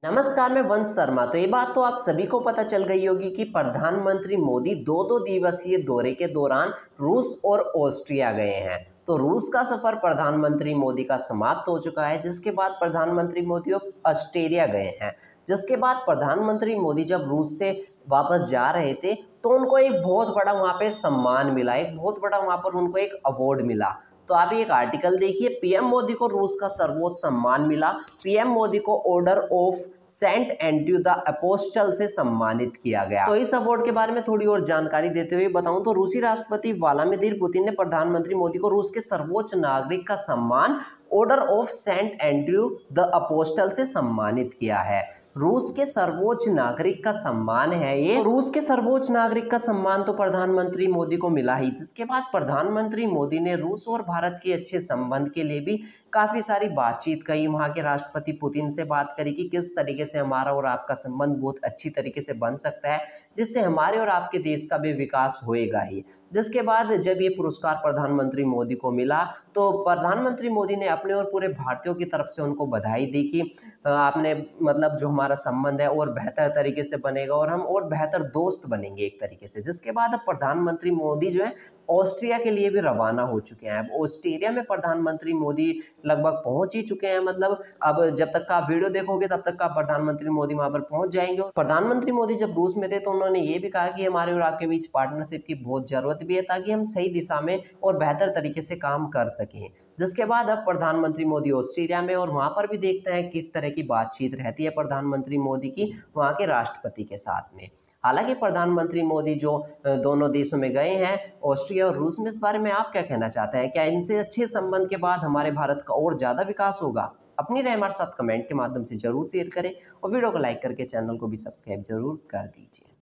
नमस्कार, मैं वंश शर्मा। तो ये बात तो आप सभी को पता चल गई होगी कि प्रधानमंत्री मोदी दो दिवसीय दौरे के दौरान रूस और ऑस्ट्रिया गए हैं। तो रूस का सफर प्रधानमंत्री मोदी का समाप्त हो चुका है, जिसके बाद प्रधानमंत्री मोदी अब ऑस्ट्रेलिया गए हैं। जिसके बाद प्रधानमंत्री मोदी जब रूस से वापस जा रहे थे तो उनको एक बहुत बड़ा वहाँ पे सम्मान मिला, एक बहुत बड़ा वहाँ पर उनको एक अवार्ड मिला। तो आप एक आर्टिकल देखिए, पीएम मोदी को रूस का सर्वोच्च सम्मान मिला। पीएम मोदी को order of Saint Andrew the Apostle से सम्मानित किया गया। तो इस अवार्ड के बारे में थोड़ी और जानकारी देते हुए बताऊं तो रूसी राष्ट्रपति व्लादिमीर पुतिन ने प्रधानमंत्री मोदी को रूस के सर्वोच्च नागरिक का सम्मान order of Saint Andrew the Apostle से सम्मानित किया है। रूस के सर्वोच्च नागरिक का सम्मान है ये। तो रूस के सर्वोच्च नागरिक का सम्मान तो प्रधानमंत्री मोदी को मिला ही, जिसके बाद प्रधानमंत्री मोदी ने रूस और भारत के अच्छे संबंध के लिए भी काफ़ी सारी बातचीत कही। वहाँ के राष्ट्रपति पुतिन से बात करी कि किस तरीके से हमारा और आपका संबंध बहुत अच्छी तरीके से बन सकता है, जिससे हमारे और आपके देश का भी विकास होएगा ही। जिसके बाद जब ये पुरस्कार प्रधानमंत्री मोदी को मिला तो प्रधानमंत्री मोदी ने अपने और पूरे भारतीयों की तरफ से उनको बधाई दी कि आपने मतलब जो हमारा संबंध है और बेहतर तरीके से बनेगा और हम और बेहतर दोस्त बनेंगे एक तरीके से। जिसके बाद अब प्रधानमंत्री मोदी जो है ऑस्ट्रिया के लिए भी रवाना हो चुके हैं। अब ऑस्ट्रेलिया में प्रधानमंत्री मोदी लगभग पहुंच ही चुके हैं। मतलब अब जब तक का आप वीडियो देखोगे तब तक का प्रधानमंत्री मोदी वहां पर पहुंच जाएंगे। प्रधानमंत्री मोदी जब रूस में थे तो उन्होंने ये भी कहा कि हमारे और आपके बीच पार्टनरशिप की बहुत जरूरत भी है, ताकि हम सही दिशा में और बेहतर तरीके से काम कर सकें। जिसके बाद अब प्रधानमंत्री मोदी ऑस्ट्रेलिया में, और वहां पर भी देखते हैं किस तरह की बातचीत रहती है प्रधानमंत्री मोदी की वहां के राष्ट्रपति के साथ में। हालांकि प्रधानमंत्री मोदी जो दोनों देशों में गए हैं, ऑस्ट्रिया और रूस में, इस बारे में आप क्या कहना चाहते हैं? क्या इनसे अच्छे संबंध के बाद हमारे भारत का और ज़्यादा विकास होगा? अपनी राय हमारे साथ कमेंट के माध्यम से जरूर शेयर करें और वीडियो को लाइक करके चैनल को भी सब्सक्राइब जरूर कर दीजिए।